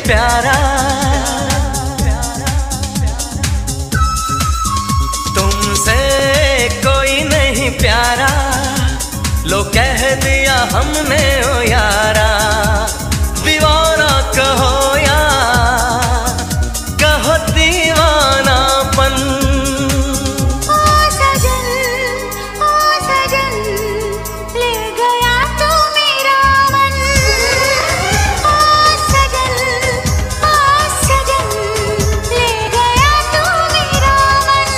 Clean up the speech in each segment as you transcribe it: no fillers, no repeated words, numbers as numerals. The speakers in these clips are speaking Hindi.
प्यारा, तुमसे कोई नहीं प्यारा, लो कह दिया हमने ओ यारा। दीवाना कहो या कहो दीवानापन, ओ सजन ले गया तू मेरा मन। ओ सजन ले गया तू मेरा मन।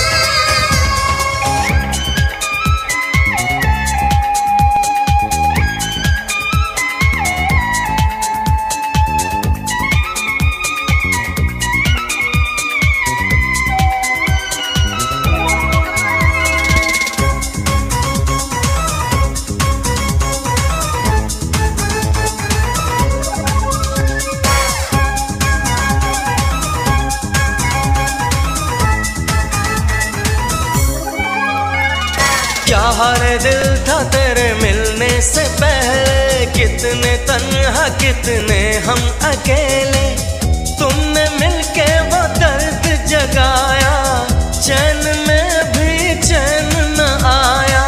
क्या हर दिल था तेरे मिलने से पहले, कितने तन्हा कितने हम अकेले। तुमने मिलके वो दर्द जगाया, चैन में भी चैन न आया।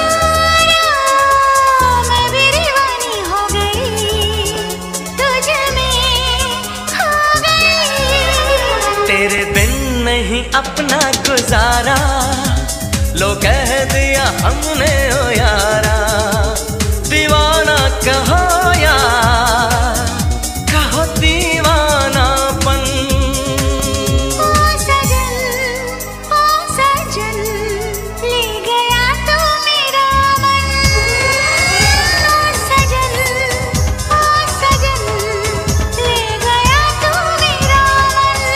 मैं भी दीवानी हो गई, तुझ में खो गई। तेरे बिन नहीं अपना गुजारा, लो कह दिया हमने ओ यारा। दीवाना कहो या कहो दीवानापन, ओ सजन ले गया तू मेरा मन। ओ सजन ले गया तू मेरा मन।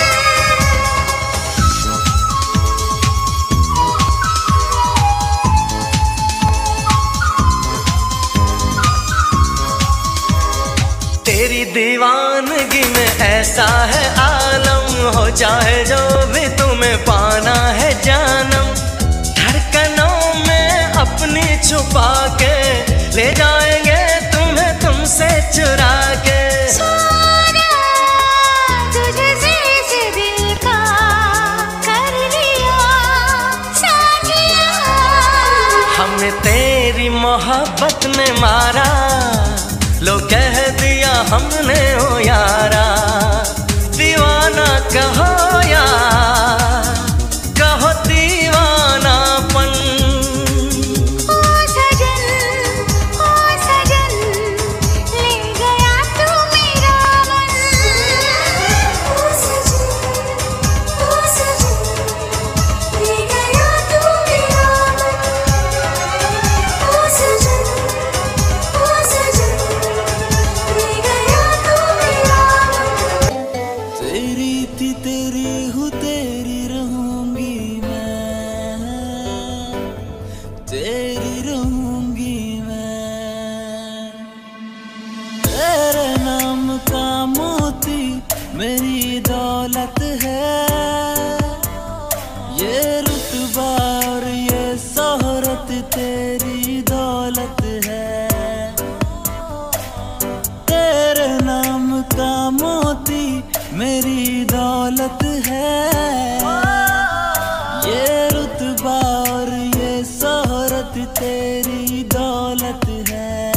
तेरी दीवानगी में ऐसा है आलम, हो चाहे जो भी तुम्हें पाना है जानम। धड़कनों में अपनी छुपा के ले जाएंगे तुम्हें तुमसे चुरा के। तुझसे इस दिल का कर लिया साथिया। हमने तेरी मोहब्बत में मारा, लो कह दिया हमने ओ यारा। दीवाना कहो या कहो दीवानापन, ओ सजन ले गया तू मेरा मन। ओ सजन ले गया तू मेरा मन। ओ सजन ले गया तू मेरा मन। तेरी थी तेरी हूँ तेरी रहूंगी मैं, तेरी रहूंगी मैं। तेरे नाम का मोती मेरी दौलत है, ये रुतबा और ये शोहरत तेरी दौलत है। तेरे नाम का मोती मेरी दौलत है, ये रुतबा और ये शोहरत तेरी दौलत है।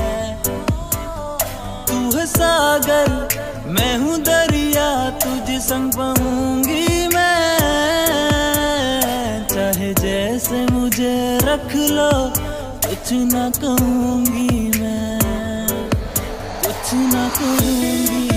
तू है सागर मैं हूँ दरिया, तुझ संग बहूंगी मैं। चाहे जैसे मुझे रख लो, कुछ ना कहूंगी मैं, कुछ ना कहूंगी मैं।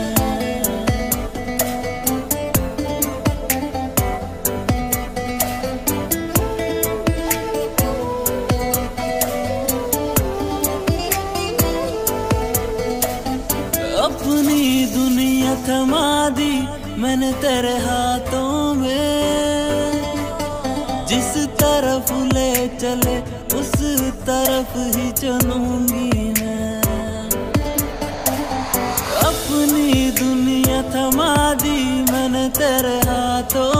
अपनी दुनिया थमा दी मैंने तेरे हाथों में, जिस तरफ ले चले उस तरफ ही चलूंगी मैं। अपनी दुनिया थमा दी मैंने तेरे हाथों